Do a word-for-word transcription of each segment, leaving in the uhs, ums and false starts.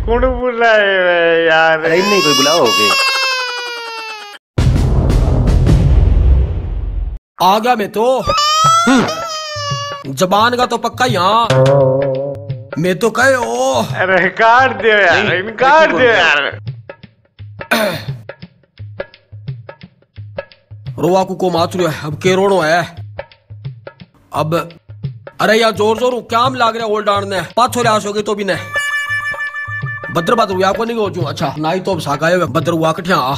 कौन बुलाए यार? अरे नहीं कोई बुलाओ होगे। आ गया मैं तो। जबान का तो पक्का यहाँ मैं तो कहे ओ। अरे काट दो यार, इनकार दो यार। रोआ को माचरू है अब के रोनो है अब। अरे यार जोर जोर क्या लाग रहा है ओल्ड डाण ने पाछो ले आसोगे तो भी ने भद्र भद्र हुआ को नहीं हो। अच्छा नाई तो सागाए भद्र हुआ कठिया आ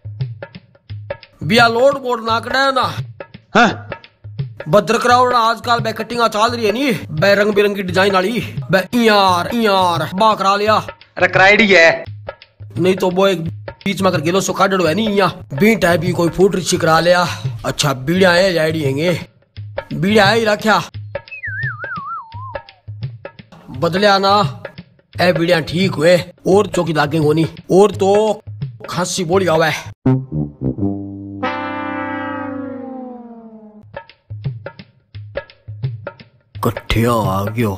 बिया लोड बोर्ड नाकड़ा है ना। हाँ? भद्र करावड़ आजकल बे कटिंग चल रही है नी बे रंग बिरंगी डिजाइन वाली बे यार यार बा करा लिया। अरे कराइडी है नहीं तो वो एक बीच में कर गिलो सो काटड़ो है नहीं यहाँ बीट है भी कोई फूट रिक्शी करा लिया। अच्छा बीड़ा है जाइडी हैंगे बीड़ा है ही रखा बदलिया ना ए बीड़िया ठीक हुए और चौकी लागे होनी और तो खांसी बोली आवा है। कठिया आ गयो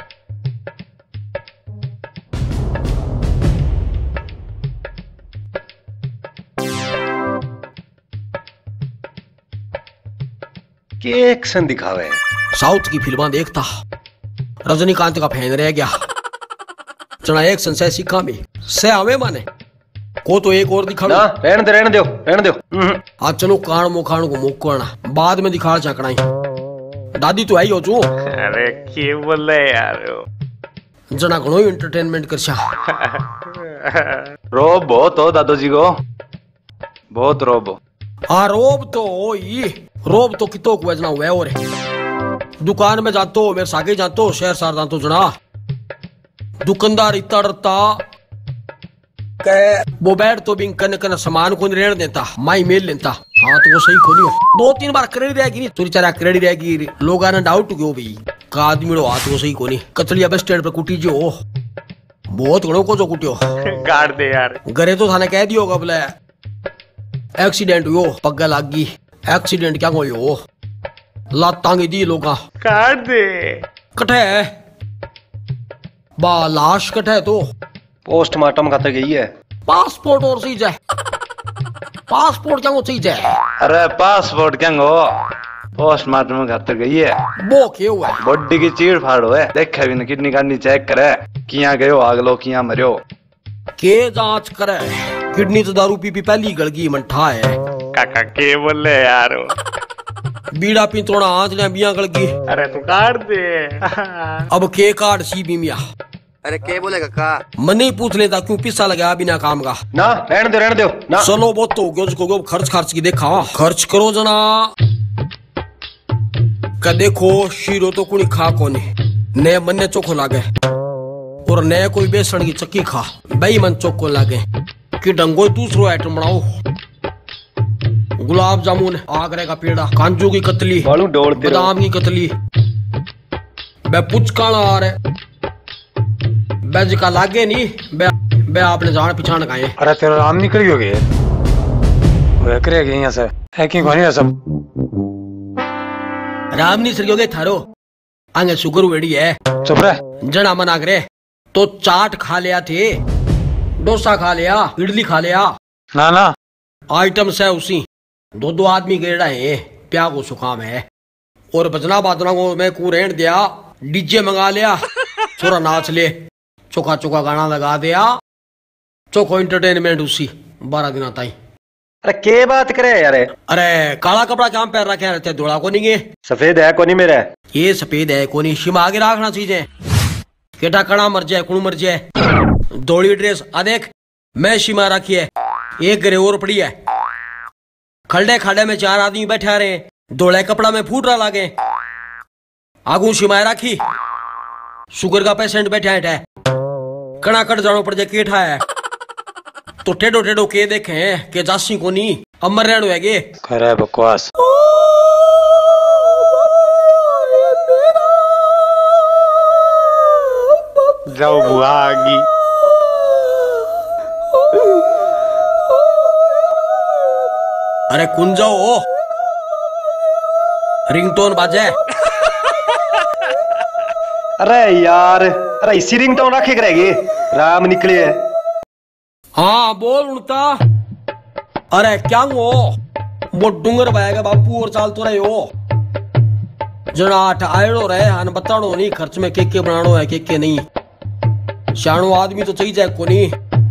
के एक्शन दिखावे। साउथ की फिल्मा देखता रजनीकांत का फैन रह गया चना एक्शन से सीखा में से आवे माने को तो एक और दिखा ना रहने दे रहने दो रहने दो। आज चलो कान मुखान को मुक करना बाद में दिखा चकना दादी तो आई हो चू। अरे के बोले यार जना घणो एंटरटेनमेंट करछा। रोब बहुत हो दादो जी को बहुत रोब हो। हाँ रोब तो हो ही रोब तो कितो को वजना हुआ और दुकान में जातो मेरे सागे जातो शहर सार जातो जना दुकानदार इतना डरता के वो बैठ तो बिंग कन कन सामान को नहीं रहने देता माई मेल लेता। हाँ तो वो सही खोली हो दो तीन बार क्रेडिट रहेगी नहीं तुरी चारा क्रेडिट रहेगी लोग आना डाउट क्यों भाई का आदमी लो हाथ वो सही कोनी कचलिया बस स्टैंड पे कुटी जो बहुत घणो को जो कुटियो काट दे यार। घरे तो थाने कह दियो बोले एक्सीडेंट हुयो पग्गा लाग गई एक्सीडेंट क्या हो लातांगे दी लोगा काट दे कठे बा लाश कठे तो पोस्टमार्टम खातर गई है। पासपोर्ट और चीज है पासपोर्ट क्या वो चीज है। अरे पासपोर्ट क्या हो पोस्टमार्टम खातर गई है वो क्यों हुआ बॉडी की चीड़ फाड़ हुए देखा भी ना किडनी काडनी चेक करे किया गयो आगलो किया मरियो के जांच करे किडनी तो दारू पी पी पहली गलगी मंठा है। काका के बोले यार बीड़ा पिंतोड़ा आंच ने बिया गलगी। अरे तू काट दे। अब के कार्ड सी बी मिया। अरे के बोले काका मन ही पूछ लेता क्यों पिस्सा लगा बिना काम का ना रहने दो रहने दो ना। चलो बहुत तो गयो उसको खर्च खर्च की देखा खर्च करो जना का देखो शीरो तो कुणी खा कोनी ने मन ने चोखो लागे और ने कोई बेसन की चक्की खा बई मन चोखो लागे कि डंगो दूसरो आइटम बनाओ गुलाब जामुन आगरे का पेड़ा कांजू की कतली बादाम की कतली बे पुचकाना आ रहे बेज का लागे नहीं बे बे आपने जान पिछाण खाए। अरे तेरा राम निकल गयो गे वो करेगे यहां से हैकिंग होनी है सब राम नहीं सरियोगे थारो आगे शुगर वेड़ी है चुप रह जना मना करे तो चाट खा लिया थे डोसा खा लिया इडली खा लिया ना ना आइटम है उसी दो दो आदमी गेड़ा है प्या को सुखाम है और बजना बाजना को मैं कू रेण दिया डीजे मंगा लिया छोरा नाच ले चोखा चोखा गाना लगा दिया चोखो एंटरटेनमेंट उसी बारह दिन ताई। अरे के बात करे यार अरे काला कपड़ा क्या पैर रखे रहते धोला को नहीं गे सफेद है को नहीं मेरा ये सफेद है को नहीं शिमा आगे रखना चीजें केटा कड़ा मर जाए कुण मर जाए दौड़ी ड्रेस आ देख मैं शिमा रखी है एक घरे और पड़ी है खड़े खाड़े में चार आदमी बैठा रहे दौड़े कपड़ा में फूट रहा लागे आगू शिमाए राखी शुगर का पेशेंट बैठा है कड़ा कट जानो पड़ जाए केठा है तो टेढ़ो टेढ़ो के देखे के जासी को नहीं अमर रेणु है गे करे बकवास। जाओ बुआ आगी अरे कुन जाओ रिंगटोन बाजे। अरे यार अरे इसी रिंगटोन रखे करेगी राम निकली है। हाँ बोल उड़ता। अरे क्या वो वो डूंगर बहेगा बापू और चाल तो रहे हो जना आठ आयड़ो रहे हन बताड़ो नहीं खर्च में के के बनानो है के के नहीं शाणो आदमी तो चाहिए जाए कोनी।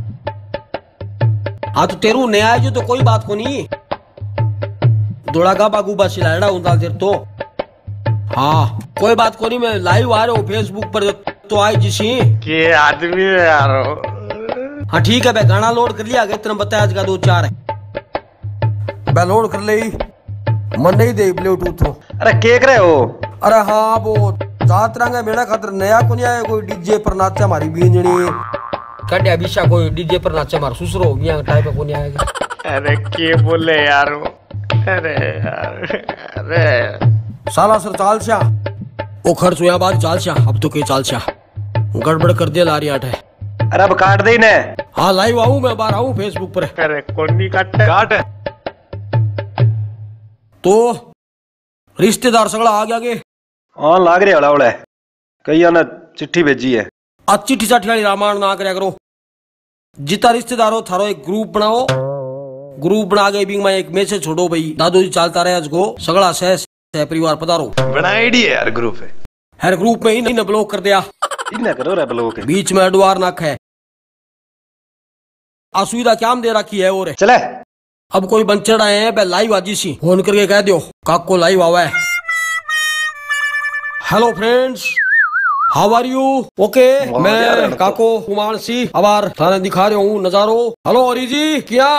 हाँ तो तेरू नया आए जो तो कोई बात कोनी दौड़ा गा बागू बा सिलाड़ा उनता तेर तो। हाँ कोई बात कोनी मैं लाइव आ रहा हूँ फेसबुक पर तो आई जिसी के आदमी है यार। हाँ ठीक है भाई गाना लोड कर लिया इतना बताया आज का दो चार है मैं लोड कर ली मन नहीं दे ब्लूटूथ हो। अरे केक रहे हो। अरे हाँ वो जात रंग मेरा खातर नया को नहीं आया कोई डीजे पर नाचा हमारी बींजनी कटे अभिषा कोई डीजे पर नाचा हमारा सुसरो मियां टाइप को नहीं आएगा। अरे के बोले यार वो। अरे यार अरे साला सर चाल छा वो खर्च हुआ बाद चाल छा अब तो के चाल छा गड़बड़ कर दिया लारी आठ है। अरे अब काट दे ने। हाँ लाइव आऊं मैं बाहर आऊं फेसबुक पर। अरे कोनी काट काट तो रिश्तेदार सगड़ा आ गया के। हाँ लाग रहे वाला वाला कई ने चिट्ठी भेजी है। आज चिट्ठी चाठी वाली रामायण ना करया करो जितना रिश्तेदार हो थारो एक ग्रुप बनाओ ग्रुप बना के भी मैं एक मैसेज छोड़ो भाई दादू जी चालता रहे आज को सगड़ा सह सह परिवार पधारो बड़ा आईडी है यार ग्रुप है। हर ग्रुप में ही नहीं ब्लॉक कर दिया इतना करो रे ब्लॉक बीच में अडवार नाक है असुविधा क्या दे रखी है और चले अब कोई बंचड़ आए हैं लाइव आजी सी फोन करके कह दियो काक को लाइव आवा है। Hello friends how are you okay मैं काको कुमार सी अबार थाने दिखा रहा हूँ नजारो। हेलो हरी जी क्या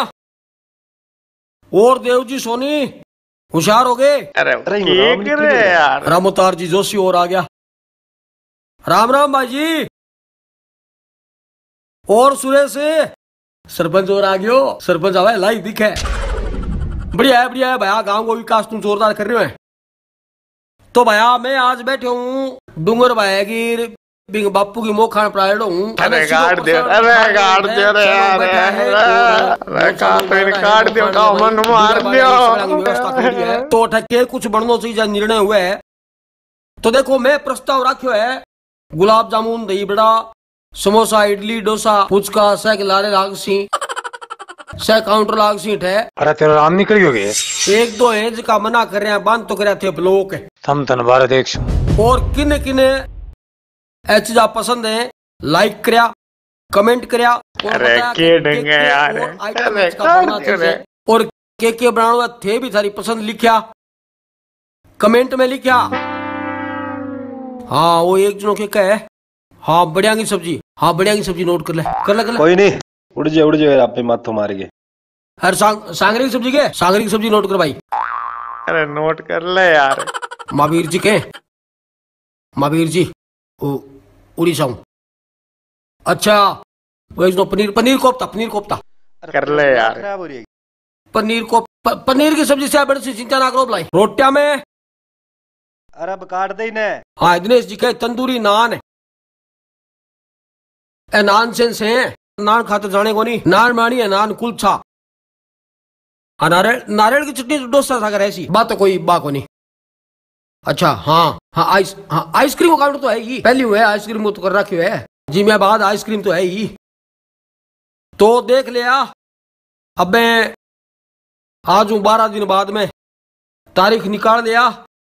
और देव जी सोनी होशियार हो गए। अरे के कर रहे यार। रामोतार जी जोशी और आ गया राम राम भाई जी और सुरेश सरपंच और आ गयो सरपंच आवा लाइव दिखे बढ़िया है बढ़िया है भैया गांव को विकास तुम जोरदार कर रहे हो। तो भैया मैं आज बैठे हूँ डूंगर भाई की बापू की मोखान प्राइड हूँ। अरे गाड़ दे अरे गाड़ दे अरे यार अरे काट दे काट दे का मन मार दियो तो ठके कुछ बननो चाहिए निर्णय हुए है। तो देखो मैं प्रस्ताव रखो है गुलाब जामुन दही बड़ा समोसा इडली डोसा फुचका सह लारे लाग सी सह काउंटर लाग सीट है। अरे तेरा राम निकल गए एक दो एज का मना कर रहे हैं बंद तो कर थे ब्लॉक थम तन भारत एक और किने किने ए चीजा पसंद है लाइक करया कमेंट करया अरे के ढंगे यार अरे और के के बनाना थे भी सारी पसंद लिखा कमेंट में लिखा। हाँ वो एक जनों के कहे हाँ बढ़िया की सब्जी हाँ बढ़िया की सब्जी नोट कर ले कर ले कर ले कोई नहीं उड़ जाए उड़ जाए आप पे माथो मार गए। हर सांग सांगरी की सब्जी के सांगरी की सब्जी नोट कर भाई। अरे नोट कर ले यार। महावीर जी के महावीर जी उड़ीसा हूँ। अच्छा वो पनीर पनीर कोफ्ता पनीर कोफ्ता कर ले यार। पनीर को प, पनीर की सब्जी से बड़ी सी चिंता ना करो भाई रोटिया में। अरे अब काट दे ने। हाँ दिनेश जी के तंदूरी नान ए नान सेंस है नान खाते जाने को नहीं नान मानी है नान कुलछा नारियल नारियल की चटनी डोसा सागर ऐसी बात तो कोई बात को नहीं। अच्छा हाँ हाँ आइस हाँ आइसक्रीम काउंटर तो है ही पहली हुआ है आइसक्रीम तो कर रखी है जी मैं बाद आइसक्रीम तो है ही तो देख लिया। अब मैं आज हूँ बारह दिन बाद में तारीख निकाल दिया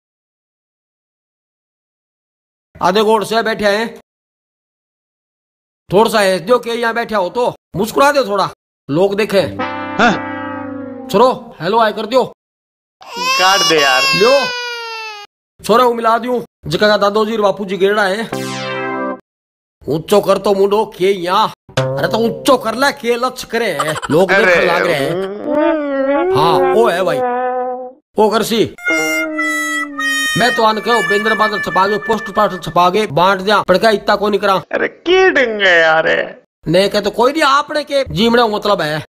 आधे गोड़ से बैठे हैं थोड़ा सा है जो के यहाँ बैठा हो तो मुस्कुरा दो थोड़ा लोग देखे छोरो हेलो आई कर दियो काट दे यार लियो छोरा को मिला दियो जिका का दादो जी बापू जी गेड़ा है ऊंचो कर तो मुंडो के यहाँ अरे तो ऊंचो कर ले के लक्ष्य करे लोग देखने लाग रहे हैं। हाँ वो है भाई वो कर सी मैं तो आने कहो बेंद्र बादल छपा गए पोस्ट पास्टर छपा गए बांट दिया पड़का इतना को नहीं करा। अरे की डंगे यार नहीं कह तो कोई नहीं आपने के जीवने मतलब है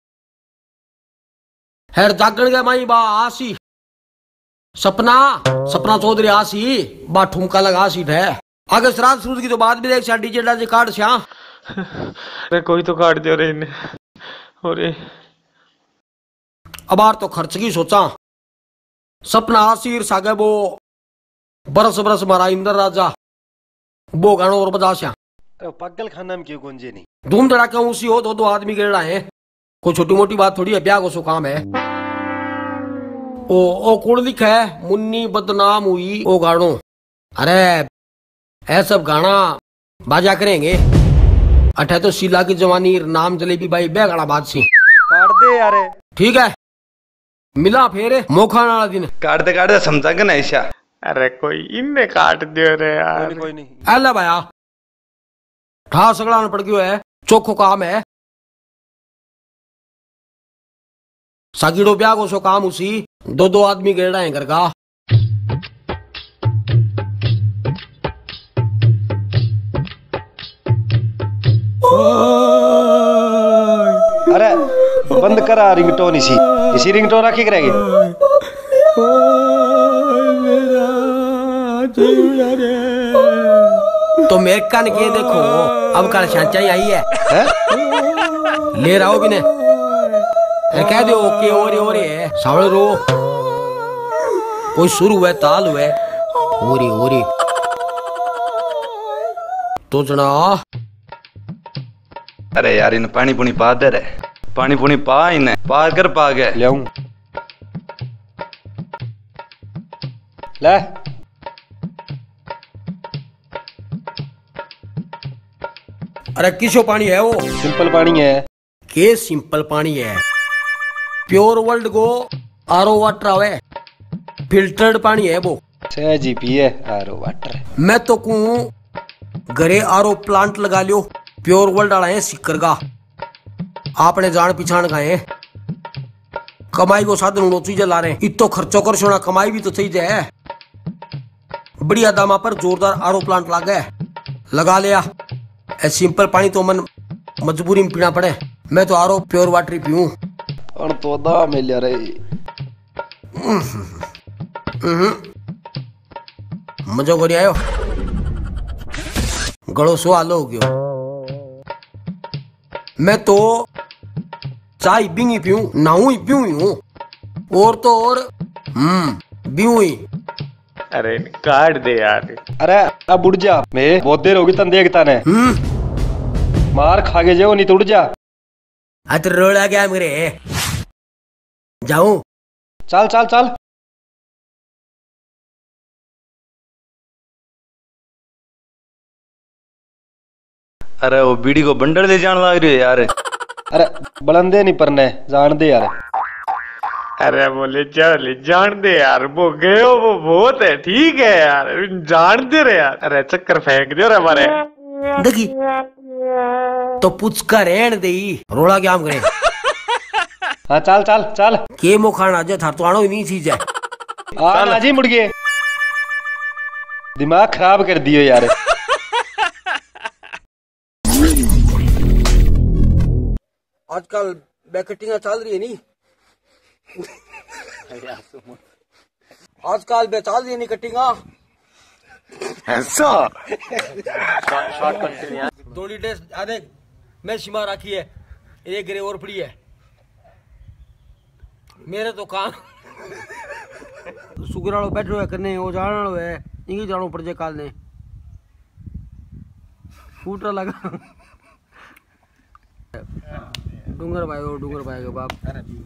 हेर जागण के माई बा आसी सपना सपना चौधरी आसी बा ठुमका लगा सीट है आगे श्राद्ध सूद की तो बात भी देख डीजे डाजे कार्ड श्या अरे कोई तो काट दो रे इन्हें अब आर तो खर्च की सोचा सपना आसीर सागे वो बरस बरस मारा इंद्र राजा वो गानो और बजा श्या अरे पागल खाना में क्यों गुंजे नहीं? धूम धड़ाका उसी हो, दो दो आदमी गिर रहे हैं, कोई छोटी मोटी बात थोड़ी है, ब्याह को सो काम है। ओ ओ कुड़ लिखा है मुन्नी बदनाम हुई ओ गाड़ो। अरे ऐ सब गाना बाजा करेंगे, अठे तो शीला की जवानी नाम जलेबी बाई बे गाना बात सी काट दे यार। ठीक है, मिला फेर मोखा वाला दिन। काटते काटते समझा के ना ऐसा। अरे कोई इनने काट दियो रे यार। कोई नहीं, कोई नहीं। अल्लाह भाया ठा सगड़ा पड़ गयो है, चोखो काम है। सागीड़ो ब्याह को सो काम उसी, दो दो आदमी गिर रहे हैं घर का। अरे बंद करा रिंगटोन, इसी इसी रिंगटोन रखी करेगी। तो मेरे कान के देखो, अब कल शांचा ही आई है, है? ले रहा हो भी ने कह दो ओके और और है सावल रो कोई सुर हुआ ताल हुआ ओरी ओरी तो जना। अरे यार इन पानी पुनी पा दे रे, पानी पुनी पा इन्हें पा कर पा गए ले आऊं ले। अरे किसो पानी है वो? सिंपल पानी है। के सिंपल पानी है? प्योर वर्ल्ड को आरो वाटर आवे, फिल्टर्ड पानी है वो। जी पिए आरो वाटर। मैं तो कहूं घरे आरो प्लांट लगा लियो, प्योर वर्ल्ड वाला है सिक्कर का, आपने जान पिछाण खाए कमाई को साधन उड़ो चीजें ला रहे, इतो खर्चो कर सोना कमाई भी तो सही जाए। बढ़िया दामा पर जोरदार आरो प्लांट लागे लगा लिया। ए सिंपल पानी तो मन मजबूरी में पीना पड़े, मैं तो आरो प्योर वाटर ही पीऊं। और तो दा मिल रे मजा को नहीं आयो, गड़ो सो आलो हो गयो। मैं तो चाय बिंगी पीऊं, नाऊ ही पीऊं ही हूं, और तो और हम्म बीऊं ही। अरे काट दे यार। अरे अब उड़ जा, मैं बहुत देर होगी तन देखता ने। हम्म मार खा के जाओ नहीं तो उड़ जा। अत रोड़ा गया मेरे, जाऊं? चल चल चल। अरे वो बीड़ी को बंडल ले जान लग रही है यार। अरे बुलंदे नहीं परने जान दे यार। अरे बोले चल जान दे यार, वो गए वो बहुत है, ठीक है यार जान दे रे यार। अरे चक्कर फेंक दियो रे हमारे देखी तो पुचका रहन दे, रोड़ा क्या हम करे। हाँ चल चल चल। के मो खाना जे थार तो आनो ही नहीं चीज है। आ जी मुड़ गए, दिमाग खराब कर दियो यार। आजकल बैकटिंग चल रही है नहीं, आजकल बे चल रही है नहीं कटिंगा ऐसा। दौड़ी ड्रेस आधे मैं सीमा रखी है, एक गिरे और पड़ी है मेरे तो काम सुगर वालों बैठो है करने, वो जाने वालों है इंगी जानो पड़ जाए काल ने फूटा लगा। डूंगर भाई वो डूंगर भाई का बाप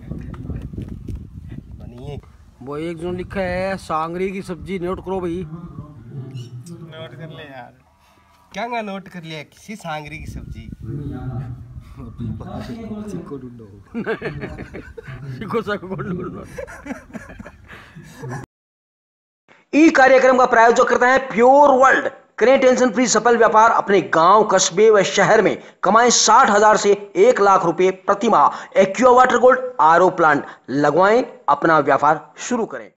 वो एक जो लिखा है सांगरी की सब्जी, नोट करो भाई। नोट कर ले यार। क्या ना नोट कर लिया, किसी सांगरी की सब्जी। सिक्को ढूंढो सिक्को सको ढूंढो। ई कार्यक्रम का प्रायोजक करता है प्योर वर्ल्ड। करें टेंशन फ्री सफल व्यापार अपने गांव, कस्बे व शहर में, कमाएं साठ हजार से एक लाख रुपए प्रति माह। Aqua Water Gold RO plant लगवाएं, अपना व्यापार शुरू करें।